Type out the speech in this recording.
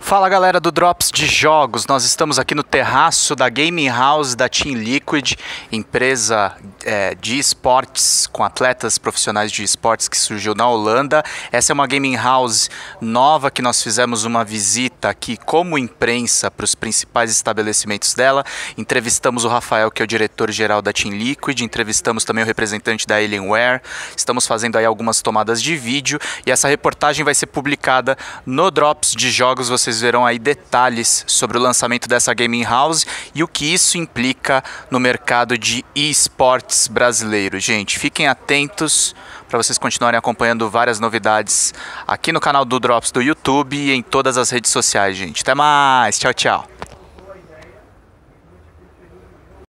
Fala galera do Drops de Jogos, nós estamos aqui no terraço da Gaming House da Team Liquid, empresa de esportes com atletas profissionais de esportes que surgiu na Holanda. Essa é uma Gaming House nova que nós fizemos uma visita aqui como imprensa para os principais estabelecimentos dela. Entrevistamos o Rafael, que é o diretor-geral da Team Liquid, entrevistamos também o representante da Alienware, estamos fazendo aí algumas tomadas de vídeo e essa reportagem vai ser publicada no Drops de Jogos. Vocês verão aí detalhes sobre o lançamento dessa Gaming House e o que isso implica no mercado de esportes brasileiro. Gente, fiquem atentos para vocês continuarem acompanhando várias novidades aqui no canal do Drops do YouTube e em todas as redes sociais, gente. Até mais, tchau, tchau.